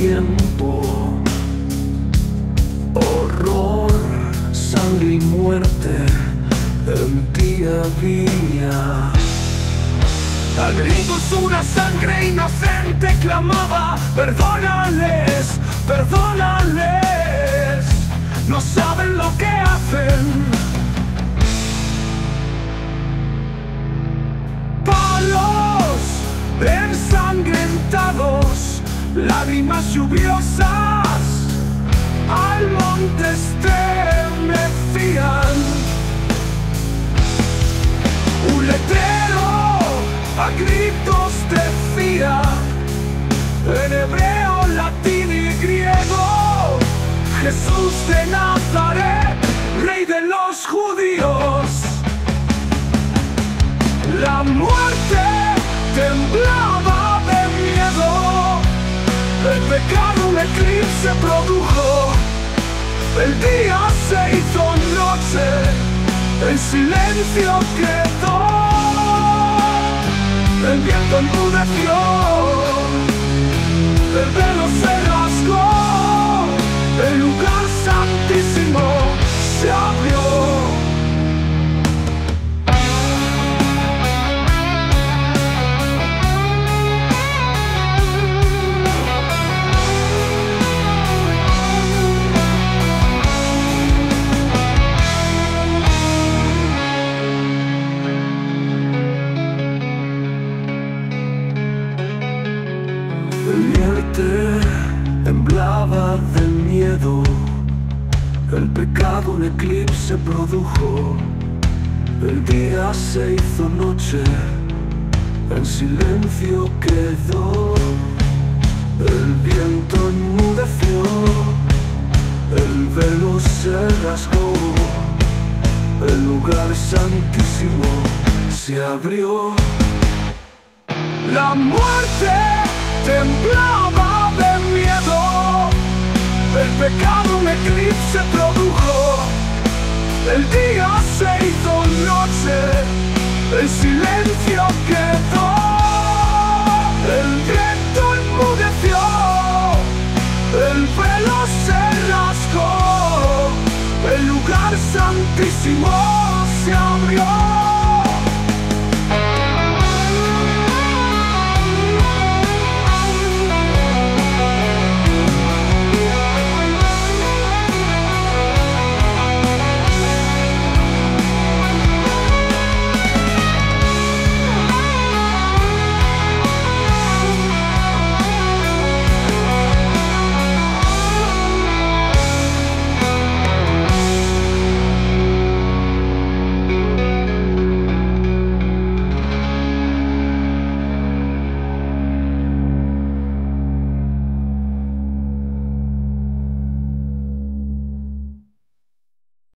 tiempo, horror, sangre y muerte en ti había. A gritos una sangre inocente clamaba: perdónales, perdónales, no saben lo que hacen. Palos ensangrentados, lágrimas lluviosas al monte estremecían. Un letrero a gritos decía, en hebreo, latín y griego: Jesús de Nazaret, Rey de los judíos. La muerte temblaba de miedo, el pecado un eclipse produjo, el día se hizo noche, el silencio quedó. El viento enmudeció, el velo se rasgó, el lugar santísimo se abrió. El viento temblaba de miedo, el pecado un eclipse produjo, el día se hizo noche, en silencio quedó. El viento enmudeció, el velo se rasgó, el lugar santísimo se abrió. La muerte temblaba de miedo, el pecado un eclipse produjo, el día se hizo noche, el silencio quedó.